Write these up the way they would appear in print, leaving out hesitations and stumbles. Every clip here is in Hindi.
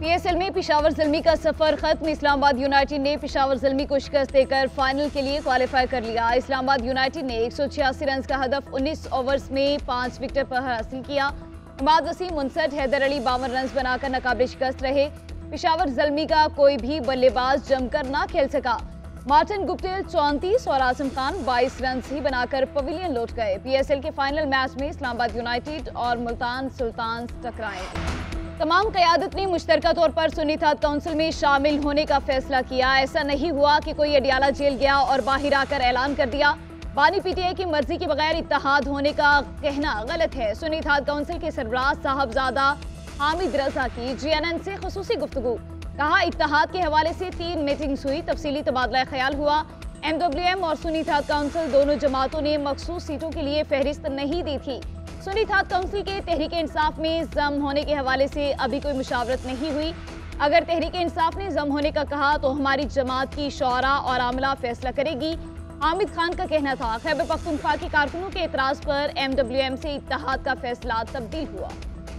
पीएसएल में पेशावर ज़ल्मी का सफर खत्म। इस्लामाबाद यूनाइटेड ने पेशावर ज़ल्मी को शिकस्त देकर फाइनल के लिए क्वालिफाई कर लिया। इस्लामाबाद यूनाइटेड ने 186 रन का हदफ 19 ओवर्स में 5 विकेट पर हासिल किया। इमाद वसीम 59, हैदर अली 52 रन बनाकर नाकाबिल शिकस्त रहे। पेशावर ज़ल्मी का कोई भी बल्लेबाज जमकर ना खेल सका। मार्टिन गुप्टिल 34 और आजम खान 22 रन ही बनाकर पवेलियन लौट गए। पीएसएल के फाइनल मैच में इस्लामाबाद यूनाइटेड और मुल्तान सुल्तान टकराए। तमाम क़यादत ने मुश्तरका तौर पर सुन्नी इत्तेहाद काउंसिल में शामिल होने का फैसला किया। ऐसा नहीं हुआ कि कोई अडियाला जेल गया और बाहर आकर ऐलान कर दिया। बानी पीटीआई की मर्जी के बगैर इत्तेहाद होने का कहना गलत है। सुन्नी इत्तेहाद काउंसिल के सरबराह साहबजादा हामिद रजा की जीएनएन से खुसूसी गुफ्तगू। कहा, इत्तेहाद के हवाले से 3 मीटिंग्स हुई, तफसीली तबादला ख्याल हुआ। एमडब्ल्यूएम और सुन्नी इत्तेहाद काउंसिल दोनों जमातों ने मखसूस सीटों के लिए फहरिस्त नहीं दी थी। सुन्नी इत्तेहाद काउंसिल के तहरीक इंसाफ में जम होने के हवाले से अभी कोई मुशावरत नहीं हुई। अगर तहरीक इंसाफ ने जम होने का कहा तो हमारी जमात की शौरा और आमला फैसला करेगी। हामिद खान का कहना था, खैबर पख्तूनख्वा के कारकुनों के एतराज पर एमडब्ल्यूएम से इत्तेहाद का फैसला तब्दील हुआ।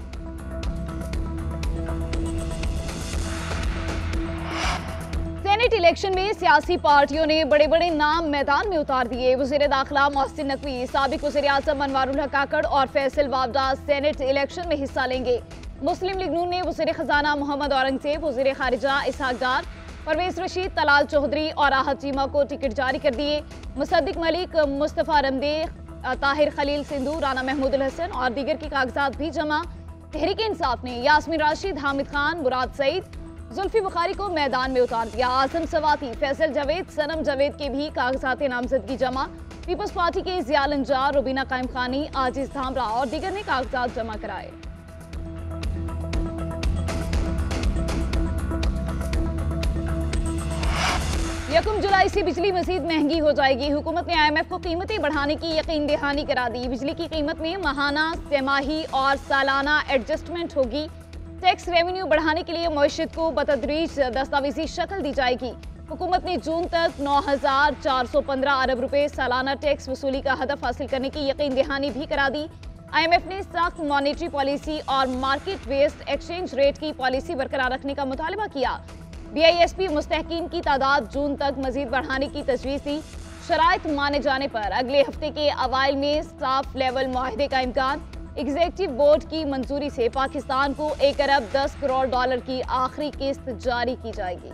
सेनेट इलेक्शन में सियासी पार्टियों ने बड़े बड़े नाम मैदान में उतार दिए। वज़ीर दाखिला मोहसिन नकवी, साबिक वज़ीर आज़म अनवारुल हक काकड़ और फैसल वाबडा सेनेट इलेक्शन में हिस्सा लेंगे। मुस्लिम लीग नून ने वज़ीर खजाना मोहम्मद औरंगजेब, वज़ीर खारिजा इसहाक डार, परवेज रशीद, तलाल चौधरी और राहत चीमा को टिकट जारी कर दिए। मुसद्दिक मलिक, मुस्तफ़ा रमदेह, ताहिर खलील सिंधु, राना महमूद उल हसन और दीगर के कागजात भी जमा। तहरीक इंसाफ ने यास्मीन राशिद, हामिद खान, मुराद सईद, जुल्फी बुखारी को मैदान में उतार दिया। आजम सवाती, फैसल जावेद, सनम जावेद के भी कागजात नामजदगी जमा। पीपल्स पार्टी के ज़ियाल अंजार, रुबीना कायम खानी, आजिज धामरा और दीगर ने कागजात जमा कराए। यकम जुलाई से बिजली मजीद महंगी हो जाएगी। हुकूमत ने IMF को कीमतें बढ़ाने की यकीन दहानी करा दी। बिजली की कीमत में माहाना, तिमाही और सालाना एडजस्टमेंट होगी। टैक्स रेवेन्यू बढ़ाने के लिए मईशत को बतदरीज दस्तावेजी शक्ल दी जाएगी। हुकूमत ने जून तक 9,415 अरब रुपए सालाना टैक्स वसूली का हदफ हासिल करने की यकीन दहानी भी करा दी। IMF ने सख्त मॉनेटरी पॉलिसी और मार्केट बेस्ड एक्सचेंज रेट की पॉलिसी बरकरार रखने का मुतालबा किया। BISP मुस्तहकीन की तादाद जून तक मजीद बढ़ाने की तजवीज़ दी। शराइत माने जाने पर अगले हफ्ते के अवाइल में स्टाफ लेवल मुआहदे का इम्कान। एग्जीक्यूटिव बोर्ड की मंजूरी से पाकिस्तान को 1 अरब 10 करोड़ डॉलर की आखिरी किस्त जारी की जाएगी।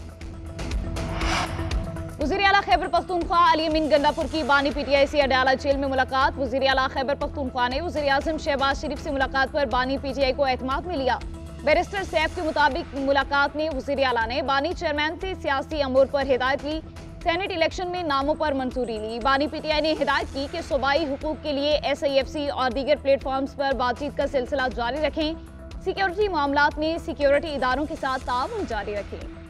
वज़ीर आला खैबर पख्तूनख्वा अली अमीन गंडापुर की बानी पीटीआई से अडियाला जेल में मुलाकात। वज़ीर आला खैबर पख्तूनख्वा ने वज़ीर आज़म शहबाज शरीफ से मुलाकात पर बानी पीटीआई को एतमाद में लिया। बैरिस्टर सैफ के मुताबिक मुलाकात में वज़ीर आला ने बानी चेयरमैन से सियासी अमूर पर हिदायत ली। सेनेट इलेक्शन में नामों पर मंजूरी ली। बानी पीटीआई ने हिदायत की कि सूबाई हुकूक के लिए SIFC और दीगर प्लेटफॉर्म्स पर बातचीत का सिलसिला जारी रखें। सिक्योरिटी मामलात में सिक्योरिटी इदारों के साथ ताउन जारी रखें।